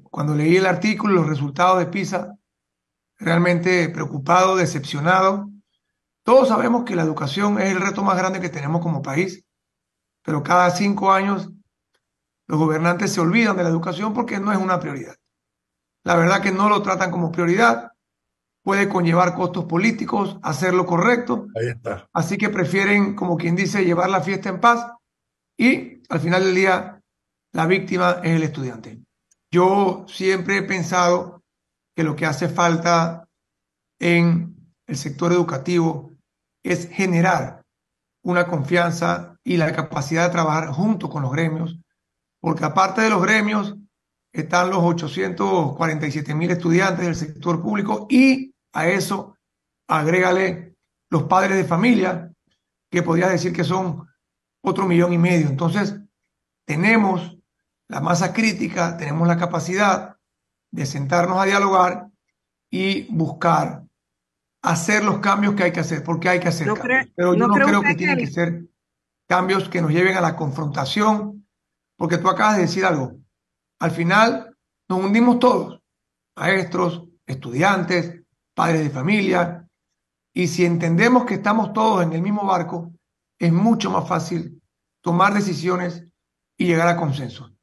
cuando leí el artículo, los resultados de PISA, realmente preocupado, decepcionado. Todos sabemos que la educación es el reto más grande que tenemos como país, pero cada 5 años los gobernantes se olvidan de la educación porque no es una prioridad. La verdad que no lo tratan como prioridad, puede conllevar costos políticos, hacer lo correcto, Ahí está. así que prefieren, como quien dice, llevar la fiesta en paz y al final del día la víctima es el estudiante. Yo siempre he pensado que lo que hace falta en el sector educativo es generar una confianza y la capacidad de trabajar junto con los gremios, porque aparte de los gremios están los 847.000 estudiantes del sector público y a eso agrégale los padres de familia, que podría decir que son otro 1,5 millones. Entonces, tenemos la masa crítica, tenemos la capacidad de sentarnos a dialogar y buscar hacer los cambios que hay que hacer, porque hay que hacer cambios. Pero yo ¿No no cree creo que usted que tienen que ser cambios que nos lleven a la confrontación, porque tú acabas de decir algo. Al final nos hundimos todos, maestros, estudiantes, padres de familia, y si entendemos que estamos todos en el mismo barco, es mucho más fácil tomar decisiones y llegar a consensos.